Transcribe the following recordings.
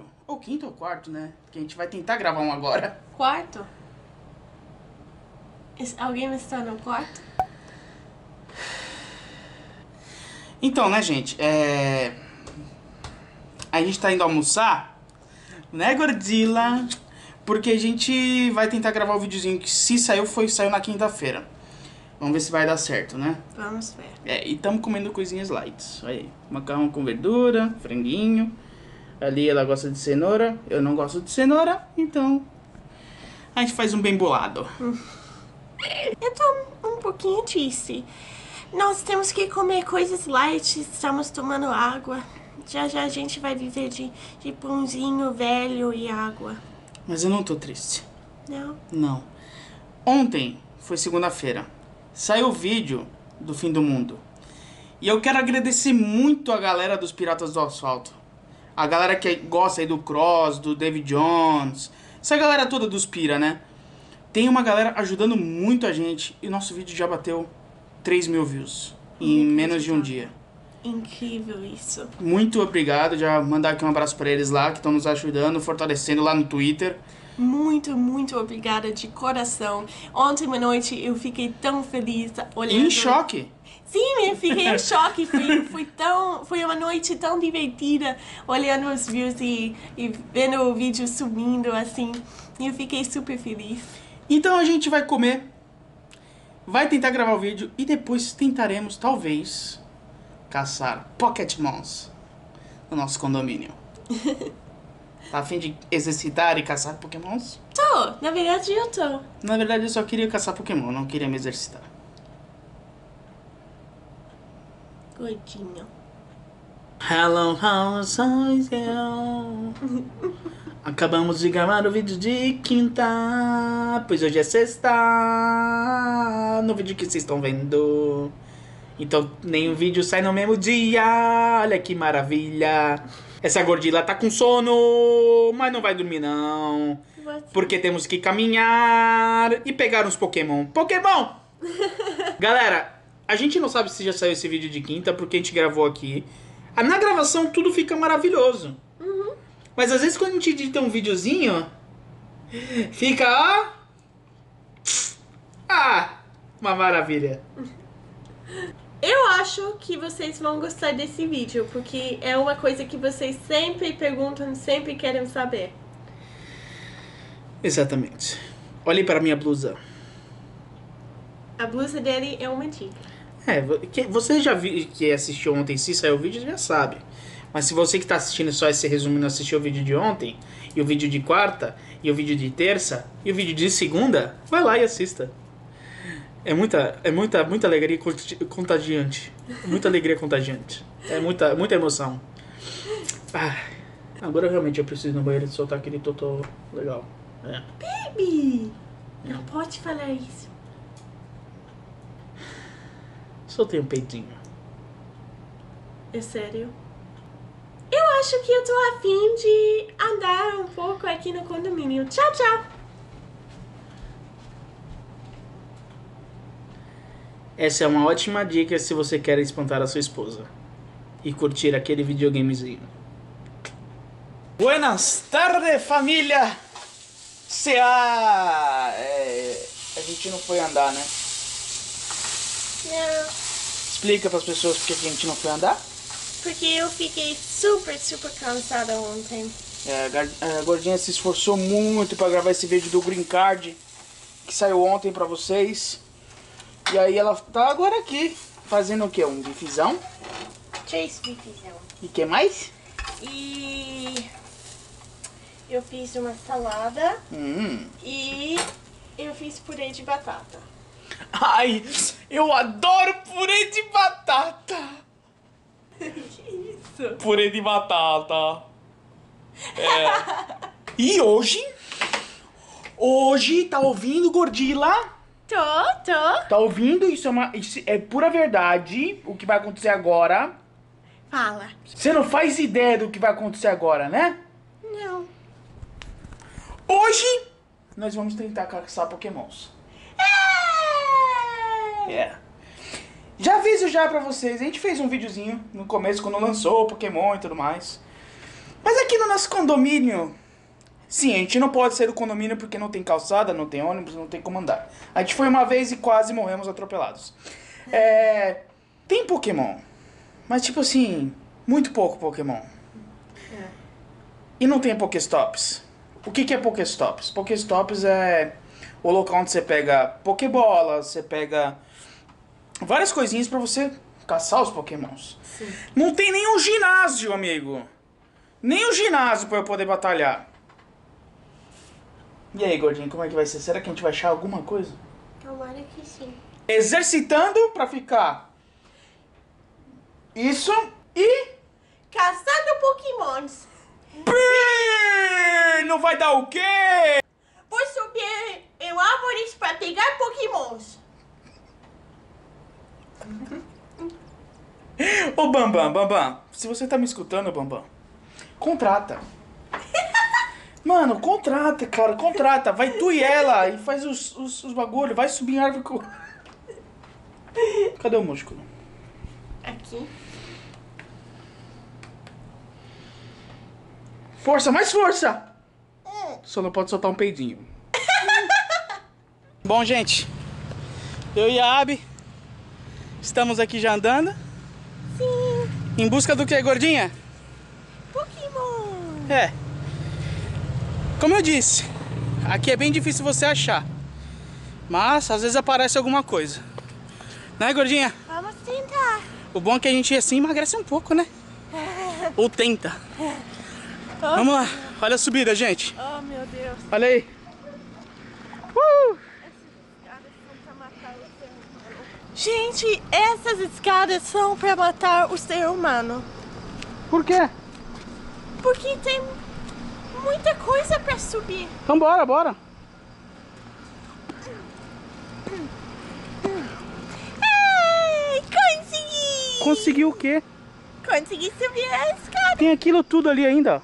Ou quinto ou quarto, né? Porque a gente vai tentar gravar um agora. Quarto? Alguém está no quarto? Então, né, gente? A gente tá indo almoçar, né, Godzilla? Porque a gente vai tentar gravar o videozinho que se saiu, saiu na quinta-feira. Vamos ver se vai dar certo, né? Vamos ver. E estamos comendo coisinhas light. Olha aí, macarrão com verdura, franguinho. Ali ela gosta de cenoura, eu não gosto de cenoura, então a gente faz um bem bolado. Eu tô um pouquinho triste. Nós temos que comer coisas light, estamos tomando água. Já já a gente vai viver de pãozinho velho e água. Mas eu não tô triste. Não? Não. Ontem foi segunda-feira. Saiu o vídeo do fim do mundo. E eu quero agradecer muito a galera dos Piratas do Asfalto. A galera que gosta aí do Cross, do David Jones. Essa galera toda dos Pira, né? Tem uma galera ajudando muito a gente. E nosso vídeo já bateu 3 mil views. Em menos de um dia. Incrível isso. Muito obrigado. Já mandar aqui um abraço pra eles lá, que estão nos ajudando, fortalecendo lá no Twitter. Muito, muito obrigada de coração. Ontem à noite eu fiquei tão feliz olhando... Em choque. Sim, eu fiquei em choque. Foi uma noite tão divertida, olhando os views e vendo o vídeo subindo assim. E eu fiquei super feliz. Então a gente vai comer, vai tentar gravar o vídeo e depois tentaremos, talvez, caçar Pokémons no nosso condomínio. Tá a fim de exercitar e caçar Pokémons? Na verdade eu tô. Na verdade eu só queria caçar Pokémon, não queria me exercitar. Gordinho. Hello, how is you? Acabamos de gravar o vídeo de quinta, pois hoje é sexta, no vídeo que vocês estão vendo. Então nenhum vídeo sai no mesmo dia, olha que maravilha. Essa gordila tá com sono, mas não vai dormir não. Porque temos que caminhar e pegar uns Pokémon. Pokémon! Galera, a gente não sabe se já saiu esse vídeo de quinta, porque a gente gravou aqui. Na gravação tudo fica maravilhoso. Mas às vezes quando a gente edita um videozinho, fica, ó, uma maravilha. Eu acho que vocês vão gostar desse vídeo, porque é uma coisa que vocês sempre perguntam, sempre querem saber. Exatamente. Olhe para a minha blusa. A blusa dele é uma dica. Você já viu, que assistiu ontem, se saiu o vídeo, já sabe. Mas se você que está assistindo só esse resumo não assistiu o vídeo de ontem, e o vídeo de quarta, e o vídeo de terça, e o vídeo de segunda, vai lá e assista. É muita alegria contagiante. Muita alegria contagiante. É muita emoção. Agora realmente eu preciso ir no banheiro de soltar aquele totô legal. Baby! Não pode falar isso. Soltei um peitinho. É sério? Eu acho que eu tô a fim de andar um pouco aqui no condomínio. Tchau, tchau! Essa é uma ótima dica se você quer espantar a sua esposa e curtir aquele videogamezinho. Buenas tardes, família! A gente não foi andar, né? Não, Explica pras pessoas por que a gente não foi andar. porque eu fiquei super, super cansada ontem. A Gordinha se esforçou muito pra gravar esse vídeo do Green Card que saiu ontem pra vocês. E aí ela tá agora aqui fazendo o que? Um bifezão? 3 bifezão. E que mais? E eu fiz uma salada e eu fiz purê de batata. Ai, eu adoro purê de batata! Que isso? Purê de batata. E hoje, tá ouvindo, Gordila? Tô. Tá ouvindo? Isso é pura verdade o que vai acontecer agora. Fala. Você não faz ideia do que vai acontecer agora, né? Não. Hoje, nós vamos tentar caçar Pokémons. Já aviso já pra vocês, a gente fez um videozinho no começo, quando lançou o Pokémon e tudo mais. Mas aqui no nosso condomínio... Sim, a gente não pode sair do condomínio porque não tem calçada, não tem ônibus, não tem como andar. A gente foi uma vez e quase morremos atropelados. Tem Pokémon, mas tipo assim, muito pouco Pokémon. E não tem Pokéstops. O que é Pokéstops? Pokéstops é o local onde você pega Pokébolas, você pega várias coisinhas pra você caçar os Pokémons. Sim. Não tem nenhum ginásio, amigo. Nem um ginásio pra eu poder batalhar. E aí, gordinho, como é que vai ser? Será que a gente vai achar alguma coisa? Tomara que sim. Exercitando pra ficar isso e... Caçando Pokémons. Não vai dar o quê? Vou subir em árvores pra pegar Pokémons. Ô, Bambam, se você tá me escutando, Bambam, contrata. Mano, contrata, cara, contrata. Vai tu e ela e faz os bagulho, vai subir em árvore com... Cadê o músculo? Aqui. Força, mais força! Só não pode soltar um peidinho. Bom, gente, eu e a Abby estamos aqui já andando. Sim. Em busca do que, gordinha? Pokémon. Como eu disse, aqui é bem difícil você achar. Mas às vezes aparece alguma coisa. Né, gordinha? Vamos tentar. O bom é que a gente assim emagrece um pouco, né? Ou tenta. Vamos lá. Olha a subida, gente. Oh, meu Deus. Olha aí. Gente, essas escadas são pra matar o ser humano. Por quê? Porque tem muita coisa pra subir. Então bora. Ai, consegui! Conseguiu o quê? Consegui subir a escada. Tem aquilo tudo ali ainda.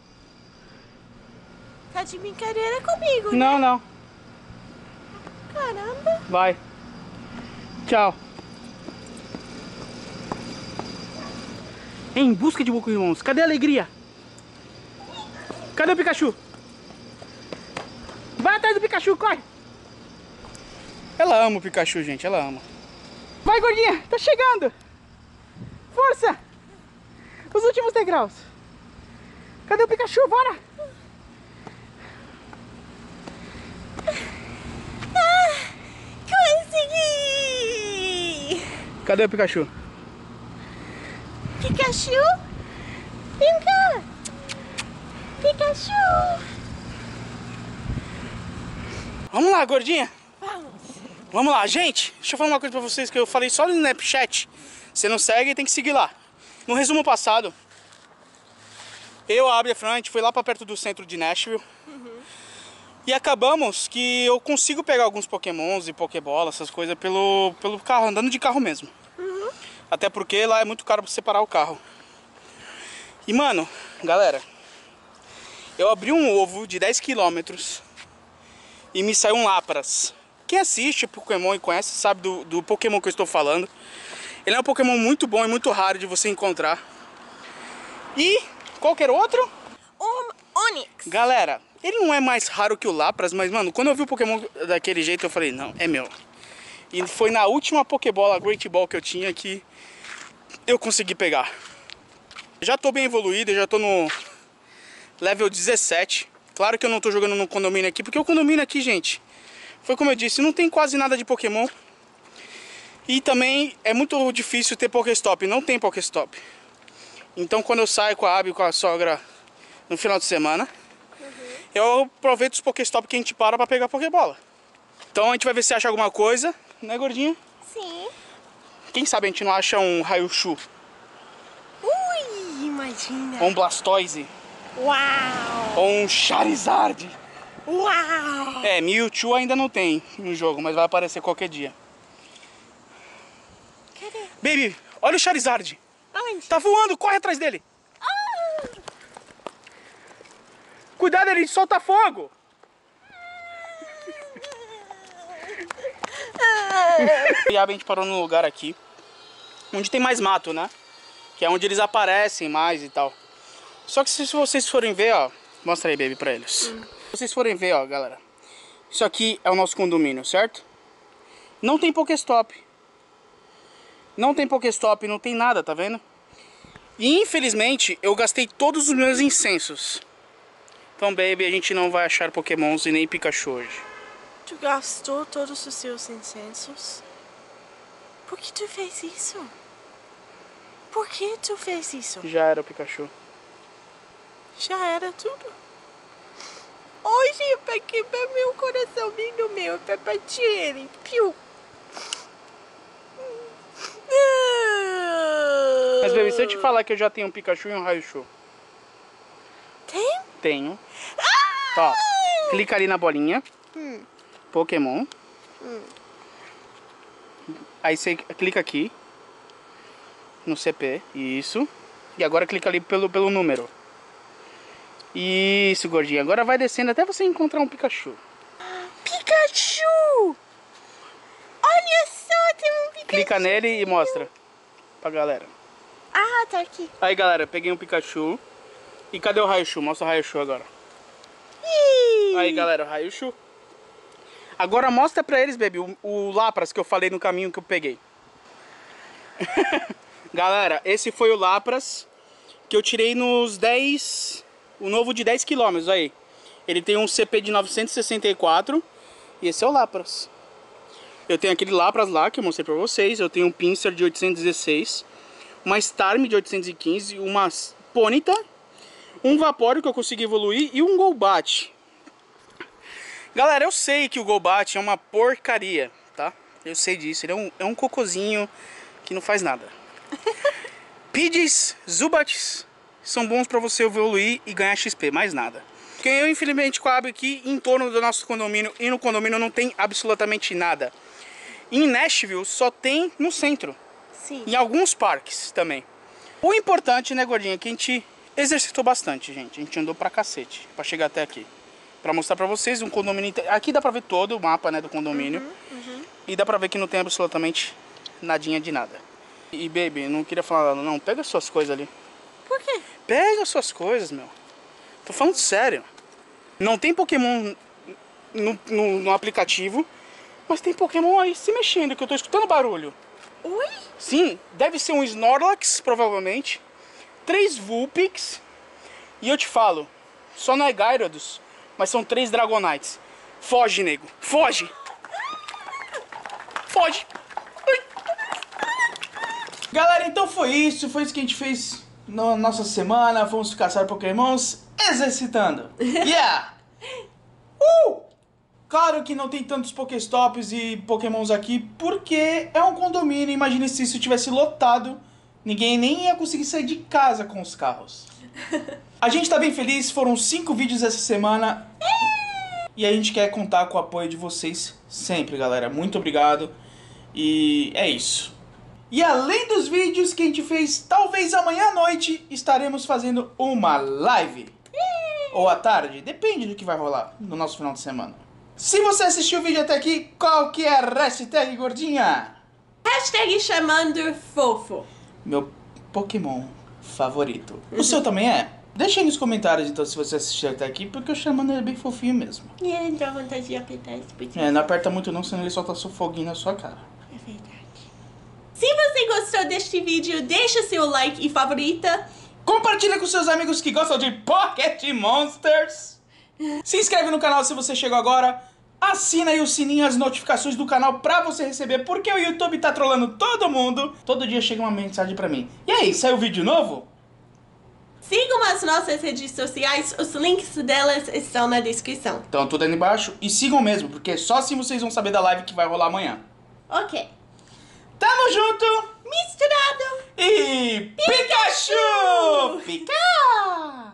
Tá de brincadeira comigo, né? Não. Caramba. Vai. Tchau. Em busca de Pokémons. Cadê a alegria? Cadê o Pikachu? Vai atrás do Pikachu, corre! Ela ama o Pikachu, gente, ela ama. Vai, gordinha, tá chegando! Força! Os últimos degraus. Cadê o Pikachu? Bora! Consegui! Cadê o Pikachu? Pikachu? Vem cá! Pikachu! Vamos lá, gordinha! Vamos! Vamos lá, gente! Deixa eu falar uma coisa pra vocês que eu falei só no Snapchat. Você não segue, tem que seguir lá. No resumo passado, eu, a Abby e a Fran, a gente foi lá pra perto do centro de Nashville. E acabamos que eu consigo pegar alguns Pokémons e Pokébola, essas coisas, pelo carro, andando de carro mesmo. Até porque lá é muito caro pra separar o carro. E, mano, galera, eu abri um ovo de 10 km e me saiu um Lapras. Quem assiste Pokémon e conhece sabe do Pokémon que eu estou falando. Ele é um Pokémon muito bom e muito raro de você encontrar. E qualquer outro? Onix. Galera, ele não é mais raro que o Lapras, mas, mano, quando eu vi o Pokémon daquele jeito, eu falei, não, é meu. E foi na última Pokébola Great Ball que eu tinha que eu consegui pegar. Já tô bem evoluído, já tô no level 17. Claro que eu não tô jogando no condomínio aqui, porque o condomínio aqui, gente, foi como eu disse, não tem quase nada de Pokémon. E também é muito difícil ter Pokéstop, não tem Pokéstop. Então quando eu saio com a Abby e com a sogra no final de semana, eu aproveito os Pokéstop que a gente para pra pegar Pokébola. Então a gente vai ver se acha alguma coisa, né, gordinha? Sim. Quem sabe a gente não acha um Raichu. Ui, imagina. Ou um Blastoise. Uau. Ou um Charizard. Uau. É, Mewtwo ainda não tem no jogo, mas vai aparecer qualquer dia. Cadê? Baby, olha o Charizard. Onde? Tá voando, corre atrás dele. Cuidado, ele solta fogo. E a gente parou num lugar aqui onde tem mais mato, né? Que é onde eles aparecem mais e tal. Só que se vocês forem ver, ó... Mostra aí, baby, pra eles. Se vocês forem ver, ó, galera. Isso aqui é o nosso condomínio, certo? Não tem Pokéstop. Não tem Pokéstop, não tem nada, tá vendo? E infelizmente, eu gastei todos os meus incensos. Então, baby, a gente não vai achar Pokémons e nem Pikachu hoje. Tu gastou todos os seus incensos? Por que tu fez isso? Por que tu fez isso? Já era o Pikachu. Já era tudo. Hoje eu peguei meu coraçãozinho meu pra partir ele. Piu. Mas, baby, se eu te falar que eu já tenho um Pikachu e um Raichu. Tem? Tenho. Ó, clica ali na bolinha. Pokémon. Aí você clica aqui. No CP. Isso. E agora clica ali pelo número. Isso, gordinha. Agora vai descendo até você encontrar um Pikachu. Pikachu! Olha só, tem um Pikachu. Clica nele e mostra pra galera. Ah, tá aqui. Aí, galera, peguei um Pikachu. E cadê o Raichu? Mostra o Raichu agora. Aí, galera, o Raichu. Agora mostra pra eles, baby, o Lapras que eu falei no caminho que eu peguei. Galera, esse foi o Lapras que eu tirei nos 10... O novo de 10 km, aí. Ele tem um CP de 964. E esse é o Lapras. Eu tenho aquele Lapras lá que eu mostrei pra vocês. Eu tenho um Pinsir de 816. Uma Starmie de 815. Uma Ponyta. Um Vaporeon que eu consegui evoluir. E um Golbat. Galera, eu sei que o Golbat é uma porcaria, tá? Eu sei disso. Ele é um cocôzinho que não faz nada. Pidgeys, Zubats são bons pra você evoluir e ganhar XP, mais nada. Porque eu, infelizmente, com a aba aqui em torno do nosso condomínio, e no condomínio não tem absolutamente nada. Em Nashville só tem no centro. Sim. Em alguns parques também. O importante, né, gordinha, é que a gente exercitou bastante, gente. A gente andou pra cacete pra chegar até aqui. Pra mostrar pra vocês um condomínio... Aqui dá pra ver todo o mapa, né, do condomínio. E dá pra ver que não tem absolutamente nadinha de nada. E, baby, não queria falar nada, não. Pega suas coisas ali. Por quê? Pega suas coisas, meu. Tô falando sério. Não tem Pokémon no aplicativo, mas tem Pokémon aí se mexendo, que eu tô escutando barulho. Oi? Sim, deve ser um Snorlax, provavelmente. 3 Vulpix. E eu te falo, só não é Gyarados, mas são 3 Dragonites. Foge, nego. Foge. Foge. Ai. Galera, então foi isso que a gente fez na nossa semana. Fomos caçar Pokémons exercitando. Yeah! Claro que não tem tantos Pokéstops e Pokémons aqui, porque é um condomínio. Imagine se isso tivesse lotado, ninguém nem ia conseguir sair de casa com os carros. A gente tá bem feliz, foram 5 vídeos essa semana. E a gente quer contar com o apoio de vocês sempre, galera. Muito obrigado. E é isso. E além dos vídeos que a gente fez, talvez amanhã à noite estaremos fazendo uma live. Ou à tarde, depende do que vai rolar no nosso final de semana. Se você assistiu o vídeo até aqui, qual que é a hashtag, gordinha? Hashtag chamando fofo. Meu Pokémon favorito. O seu também é? Deixa aí nos comentários então se você assistiu até aqui, porque o Charmander é bem fofinho mesmo. E ele dá vontade de apertar esse botão. É, não aperta muito não, senão ele solta seu foguinho na sua cara. É verdade. Se você gostou deste vídeo, deixa seu like e favorita. Compartilha com seus amigos que gostam de Pocket Monsters. Se inscreve no canal se você chegou agora. Assina aí o sininho, as notificações do canal pra você receber, porque o YouTube tá trolando todo mundo. Todo dia chega uma mensagem pra mim. E aí, saiu vídeo novo? Sigam as nossas redes sociais, os links delas estão na descrição. Então tudo aí embaixo. E sigam mesmo, porque só assim vocês vão saber da live que vai rolar amanhã. Ok. Tamo junto! Misturado! E Pikachu! Pika!